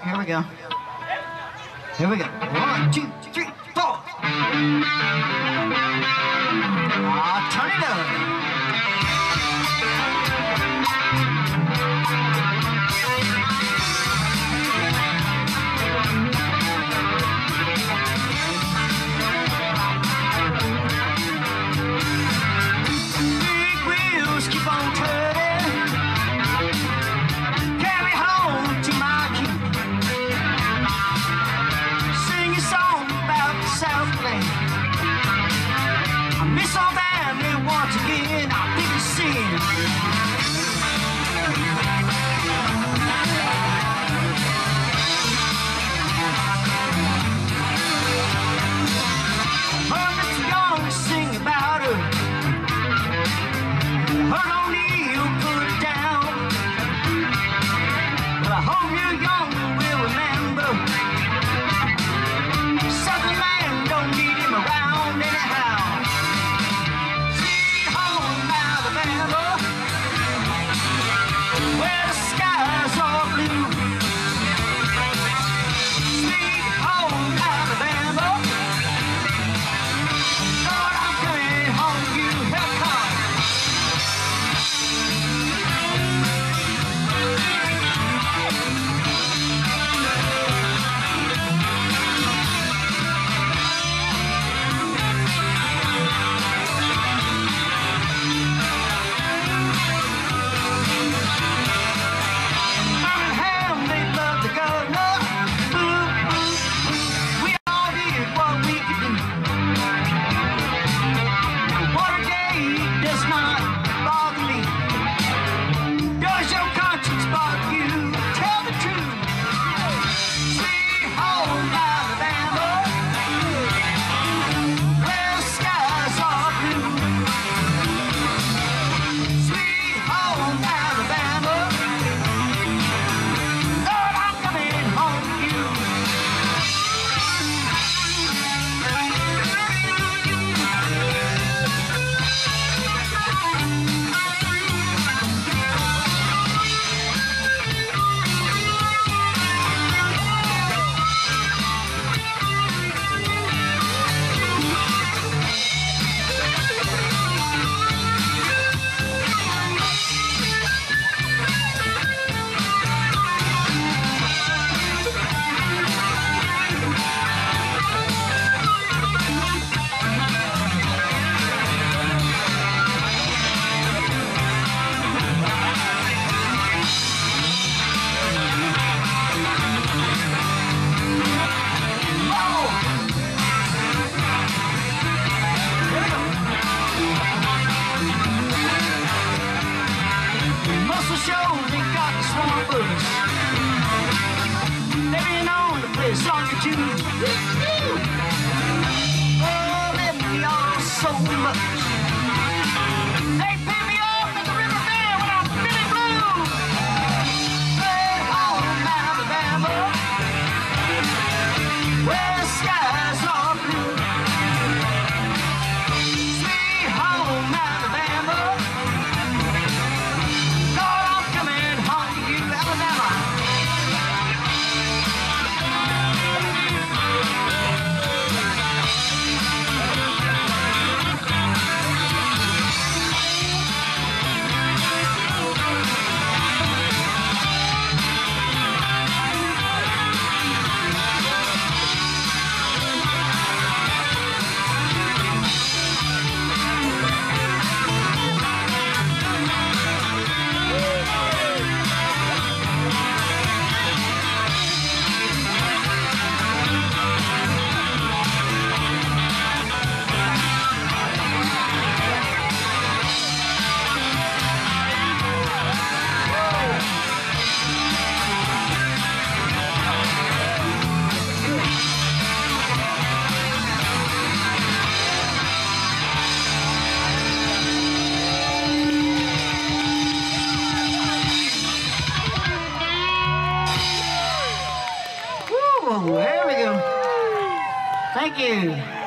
Here we go. Here we go. 1, 2, 3, 4. Turn it up. I miss all family once again. I think it's sin. Herman's young, sing about her. Her O'Neill put it down. But I hope you're young and will remember. Southern man don't need him around anyhow. Sweet home Alabama, where the skies are blue. Sweet home Alabama, Lord, I'm coming home to you. Here it comes. Song or two. Oh, let me all so much. They pick me up at the river bed when I'm feeling blue. Hey, home Alabama, where the skies are blue. Sweet home Alabama, Lord, I'm coming home to you, Alabama. There we go. Thank you.